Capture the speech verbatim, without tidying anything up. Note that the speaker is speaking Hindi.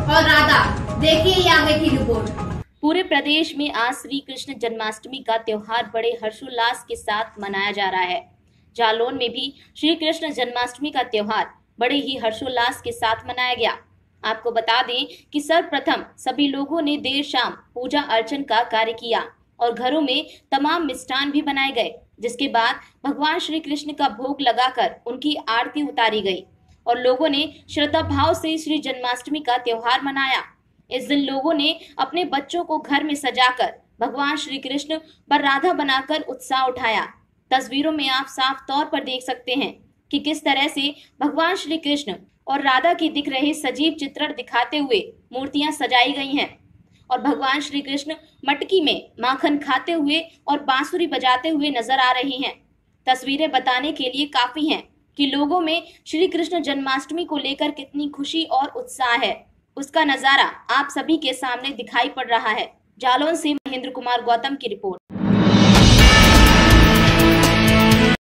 और राधा। देखिए ये आगे की रिपोर्ट। पूरे प्रदेश में आज श्री कृष्ण जन्माष्टमी का त्योहार बड़े हर्षोल्लास के साथ मनाया जा रहा है। जालौन में भी श्री कृष्ण जन्माष्टमी का त्योहार बड़े ही हर्षोल्लास के साथ मनाया गया। आपको बता दें कि सर्वप्रथम सभी लोगों ने देर शाम पूजा अर्चन का कार्य किया और घरों में तमाम मिष्ठान भी बनाए गए, जिसके बाद भगवान श्री कृष्ण का भोग लगाकर उनकी आरती उतारी गई और लोगों ने श्रद्धा भाव से श्री जन्माष्टमी का त्योहार मनाया। इस दिन लोगों ने अपने बच्चों को घर में सजाकर भगवान श्री कृष्ण व राधा बनाकर उत्साह उठाया। तस्वीरों में आप साफ तौर पर देख सकते हैं कि किस तरह से भगवान श्री कृष्ण और राधा की दिख रहे सजीव चित्रण दिखाते हुए मूर्तियां सजाई गई हैं और भगवान श्री कृष्ण मटकी में माखन खाते हुए और बांसुरी बजाते हुए नजर आ रही हैं। तस्वीरें बताने के लिए काफी हैं कि लोगों में श्री कृष्ण जन्माष्टमी को लेकर कितनी खुशी और उत्साह है। उसका नजारा आप सभी के सामने दिखाई पड़ रहा है। जालौन से महेंद्र कुमार गौतम की रिपोर्ट।